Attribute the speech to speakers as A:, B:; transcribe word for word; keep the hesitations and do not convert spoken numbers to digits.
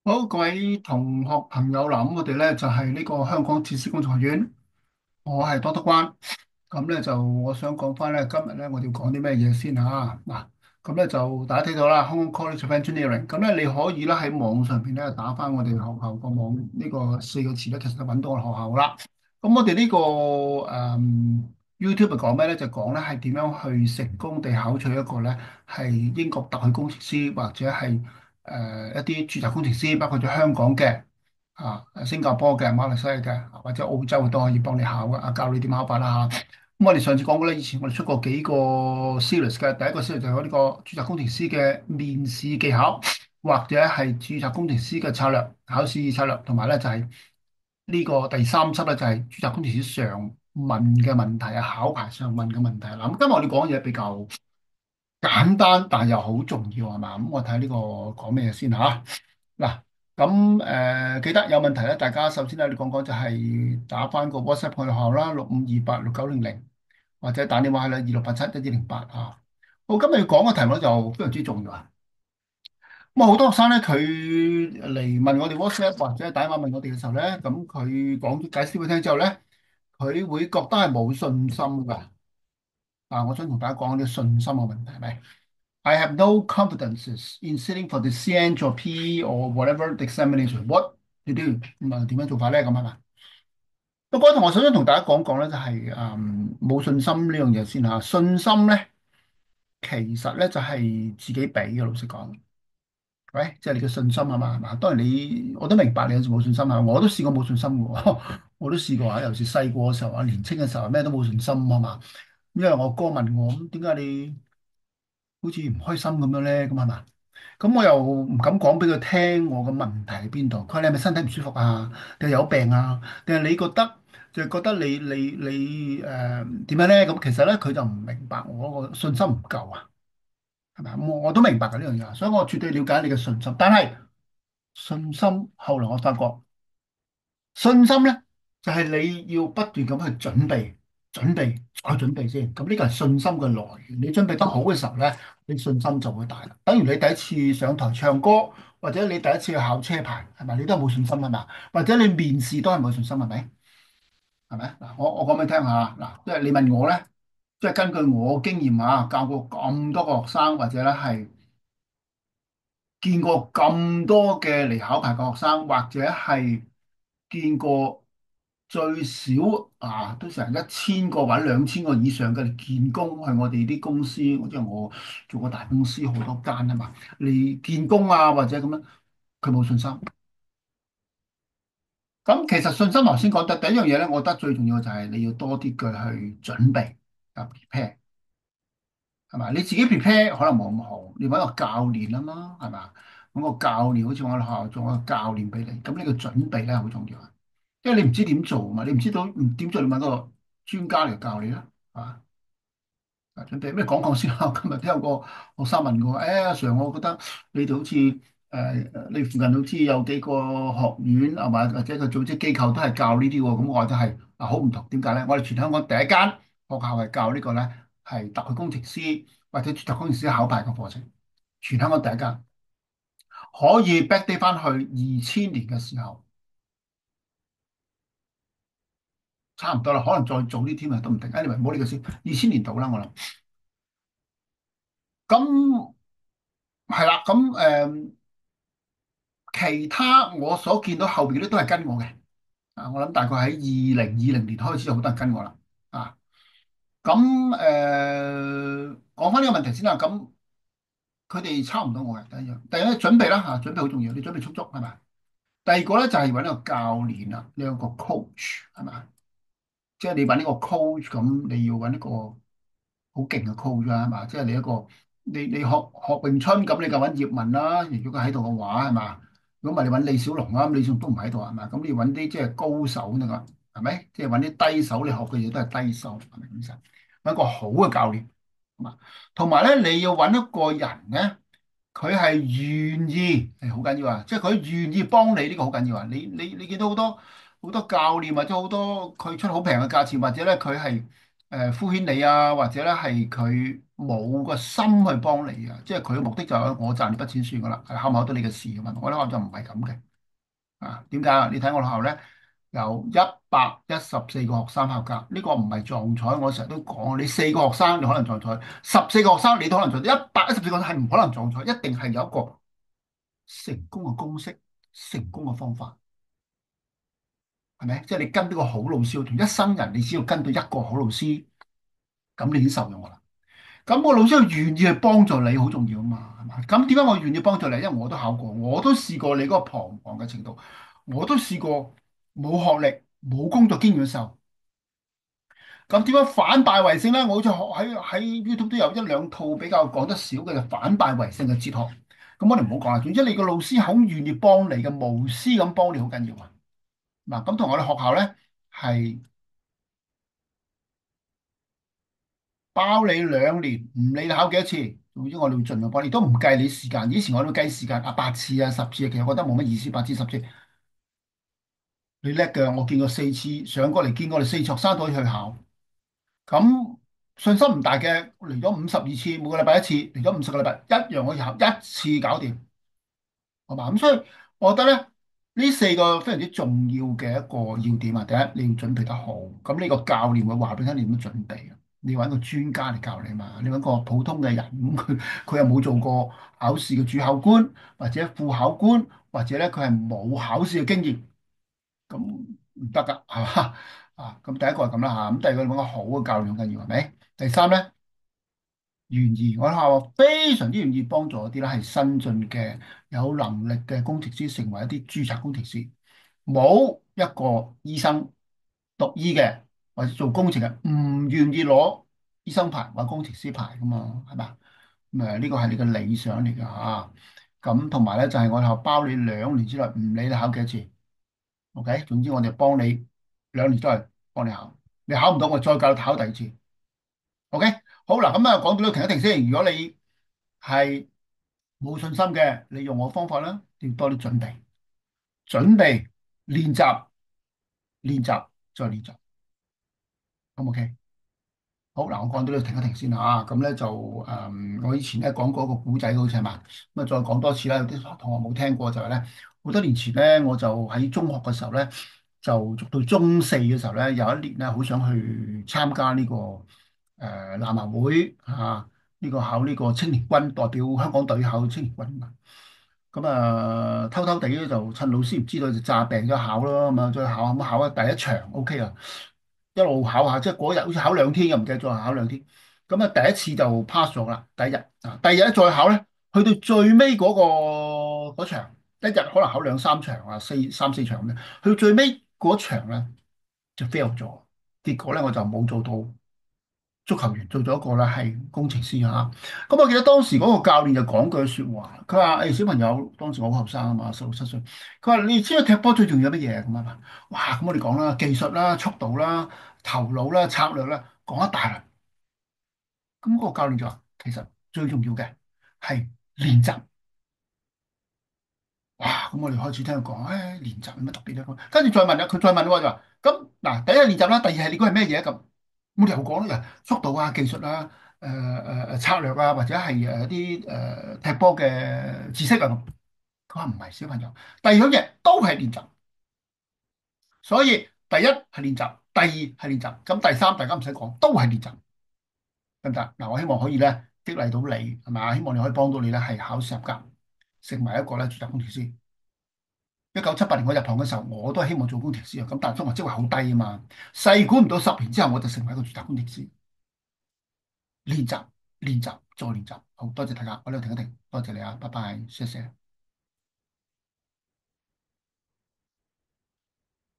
A: 好，各位同學朋友啦，咁我哋咧就係、呢個香港設施工程學院，我係多德關。咁咧就我想講翻咧，今日咧我哋要講啲咩嘢先嚇嗱。咁咧就大家睇到啦，Hong Kong College of Engineering。咁咧你可以咧喺網上邊咧打翻我哋學校個網呢個四個字咧，其實就揾到我哋學校啦。咁我哋呢、個誒、嗯 YouTube 係講咩咧？就講咧係點樣去成功地考取一個咧係英國特許工程師或者係。誒、呃一啲註冊工程師，包括咗香港嘅、啊新加坡嘅、馬來西亞嘅，或者澳洲嘅都可以幫你考嘅，啊教你點考法啦嚇。咁我哋上次講過咧，以前我哋出過幾個 series 嘅，第一個 series 就係呢個註冊工程師嘅面試技巧，或者係註冊工程師嘅策略、考試策略，同埋咧就係、呢個第三輯咧就係註冊工程師常問嘅問題啊，考牌上問嘅問題啦。咁今日我哋講嘅嘢比較簡單，但係又好重要係嘛？咁我睇呢個講咩先吓？嗱，咁誒記得有問題咧，大家首先咧你講講就係打翻個 WhatsApp 去學校啦，六五二八六九零零，或者打電話去啦，二六八七一二零八啊。好，今日要講嘅題目就非常之重要啊！咁啊，好多學生咧，佢嚟問我哋 WhatsApp 或者打電話問我哋嘅時候咧，咁佢講解釋俾佢聽之後咧，佢會覺得係冇信心噶。啊，我想同大家講啲信心嘅問題係咪？I have no confidences in sitting for the C N or P or whatever the examination. What to do？咁啊，點樣做法咧？咁係嘛？不過，我首先同大家講講咧，就係誒冇信心呢樣嘢先嚇。信心咧，其實咧就係自己俾嘅。老實講，喂，即係你嘅信心係嘛？係嘛？當然你我都明白你有時冇信心啊，我都試過冇信心嘅喎，我都試過啊。尤其是細個嘅時候啊，年青嘅時候咩都冇信心啊嘛。因為我哥問我咁點解你好似唔開心咁樣咧？咁係嘛？咁我又唔敢講俾佢聽我嘅問題喺邊度。佢話你係咪身體唔舒服啊？定係有病啊？定係你覺得就係覺得你你你誒點樣咧？咁其實咧佢就唔明白我個信心唔夠啊，係咪啊？我我都明白嘅呢樣嘢，所以我絕對了解你嘅信心。但係信心後來我發覺。信心咧，就係、是、你要不斷咁去準備、準備再準備先。咁呢個係信心嘅來源。你準備得好嘅時候咧，你信心就會大啦。等於你第一次上台唱歌，或者你第一次去考車牌，係咪？你都係冇信心係嘛？或者你面試都係冇信心係咪？係咪？嗱，我我講俾你聽下，嗱，即係你問我咧，即係根據我經驗啊，教過咁多個學生，或者咧係見過咁多嘅嚟考牌嘅學生，或者係見過最少啊都成一千個或者兩千個以上嘅嚟見工，係我哋啲公司，即係我做過大公司好多間啊嘛，嚟見工啊或者咁樣，佢冇信心。咁其實信心頭先講得第一樣嘢咧，我覺得最重要就係你要多啲嘅去準備啊 prepare。係嘛？你自己 prepare 可能冇咁好，你揾個教練啊嘛，係嘛？揾個教練，好似我哋學校做個教練俾你，咁呢個準備咧好重要啊，因為你唔知點做嘛，你唔知道唔點做，你揾個專家嚟教你啦，係嘛？啊，準備咩講講先啦？今日都有個學生問我，誒、哎、阿 Sir，我覺得你哋好似誒、呃、你附近好似有幾個學院係嘛，或者個組織機構都係教呢啲喎，咁我話就係啊好唔同，點解咧？我哋全香港第一間學校係教呢個咧，係特許工程師或者註冊工程師考牌嘅課程，全香港第一間，可以 back date 翻去二千年嘅時候，差唔多啦，可能再早啲添啊，都唔定。anyway，唔好呢個先，二千年到啦，我諗。咁係啦，咁誒。呃其他我所見到後邊咧都係跟我嘅，啊，我諗大概喺二零二零年開始有好多人跟我啦，啊，咁誒講翻呢個問題先啦，咁佢哋差唔多我嘅第一樣，第一咧準備啦嚇，準備好重要，你準備充足係咪？第二個咧就係揾一個教練啦，你有個 coach 係咪？即係你揾呢個 coach，咁你要揾一個。好勁嘅 coach 啊，係嘛？即係你一個，你你學學詠春咁，你就揾葉問啦。如果佢喺度嘅話，係嘛？如果唔係你揾李小龍啦，咁李小龍都唔喺度係嘛？咁你揾啲即係高手得㗎，係咪？即係揾啲低手，你學嘅嘢都係低手，係咪咁意思？揾一個好嘅教練，係嘛？同埋咧，你要揾一個人咧，佢係願意係好緊要啊！即係佢願意幫你呢個好緊要啊！你你你見到好多好多教練或者好多佢出好平嘅價錢，或者咧佢係誒敷衍你啊，或者咧係佢。 冇個心去幫你啊，即係佢嘅目的就係我賺你筆錢算噶啦，係考唔考到你嘅事咁嘛。我咧我就唔係咁嘅。啊，點解啊？你睇我學校咧有一百一十四個學生合格，呢個唔係撞彩。我成日都講，你四個學生你可能撞彩，十四個學生你都可能撞彩，一百一十四個係唔可能撞彩，一定係有一個成功嘅公式、成功嘅方法，係咪？即係你跟呢個好老師，同一生人你只要跟到一個好老師，咁你已經受用㗎啦。咁個老師佢願意去幫助你，好重要啊嘛，係嘛？咁點解我願意幫助你？因為我都考過，我都試過你嗰個彷徨嘅程度，我都試過冇學歷、冇工作經驗嘅時候。咁點樣反敗為勝咧？我好似學喺喺 YouTube 都有一兩套比較講得少嘅就反敗為勝嘅哲學。咁我哋唔好講啦，總之你個老師肯願意幫你嘅，無私咁幫你好緊要啊！嗱，咁同我哋學校咧係包你兩年，唔理你考幾多次，總之我哋會盡量幫你，都唔計你時間。以前我哋會計時間，啊八次啊十次啊，其實我覺得冇乜意思，八次十次你叻嘅，我見過四次上過嚟，見過我哋四學生都可以去考。咁信心唔大嘅嚟咗五十二次，每個禮拜一次，嚟咗五十個禮拜一樣可以考，一次搞掂，係嘛？咁所以我覺得咧，呢四個非常之重要嘅一個要點啊。第一，你要準備得好，咁呢個教練會話俾你聽你點樣準備啊。你要揾個專家嚟教你嘛，你揾個普通嘅人，咁佢佢又冇做過考試嘅主考官或者副考官，或者咧佢係冇考試嘅經驗，咁唔得噶，係嘛？啊，咁第一個係咁啦嚇，咁第二個你揾個好嘅教練好緊要係咪？第三咧。願意，我學校非常之願意幫助一啲咧係新進嘅有能力嘅工程師成為一啲註冊工程師。冇一個醫生讀醫嘅或者做工程嘅唔願意攞醫生牌或者工程師牌噶嘛，係嘛？咁誒呢個係你嘅理想嚟㗎嚇。咁同埋咧就係我學校包你兩年之內唔理你考幾多次，OK？總之我哋幫你兩年之內幫你考，你考唔到我再教你考第二次。OK，好嗱，咁啊講到呢度停一停先。如果你係冇信心嘅，你用我方法啦，要多啲準備，準備練習，練習再練習，咁 OK。好嗱，我講到呢度停一停先吓，咁咧就誒、嗯，我以前咧講過一個古仔，好似係嘛，咁啊再講多次啦。有啲同學冇聽過就係咧，好多年前咧，我就喺中學嘅時候咧，就讀到中四嘅時候咧，有一年咧，好想去參加呢、這個誒籃球會啊，呢、這個考呢個青年軍，代表香港隊考青年軍啊。咁啊，偷偷地咧就趁老師唔知道就詐病咗考咯，咁啊再考咁考啊第一場 OK 啊。一路考下，即係嗰日好似考兩天嘅，唔記得咗考兩天。咁啊，第一次就 pass 咗啦，第一日啊，第二日再考咧，去到最尾嗰個嗰場，一日可能考兩三場啊，四三四場咁樣，去到最尾嗰場咧就 fail 咗，結果咧我就冇做到足球員，做咗一個咧係工程師嚇。咁我記得當時嗰個教練就講句説話，佢話：誒小朋友，當時我好後生啊嘛，十六七歲，佢話你知唔知踢波最重要乜嘢咁啊？哇！咁我哋講啦，技術啦、速度啦、頭腦啦、策略啦，講一大輪。咁嗰個教練就話：其實最重要嘅係練習。哇！咁我哋開始聽佢講，誒練習有乜特別咧？跟住再問啦，佢再問喎就話：咁嗱，第一係練習啦，第二係你估係咩嘢咁？冇理由講啦，速度啊、技術啊、誒誒誒策略啊，或者係誒啲誒踢波嘅知識啊咁。佢話唔係小朋友，第二樣嘢都係練習。所以第一係練習，第二係練習，咁第三大家唔使講，都係練習，得唔得？嗱，我希望可以咧激勵到你，係嘛？希望你可以幫到你咧，係考試合格，成為一個咧註冊工程師。一九七八年我入行嘅時候，我都係希望做工程師啊，咁但係中學職位好低啊嘛，細估唔到十年之後我就成為一個註冊工程師。練習，練習，再練習。好多謝大家，我呢度停一停，多謝你啊，拜拜，謝謝。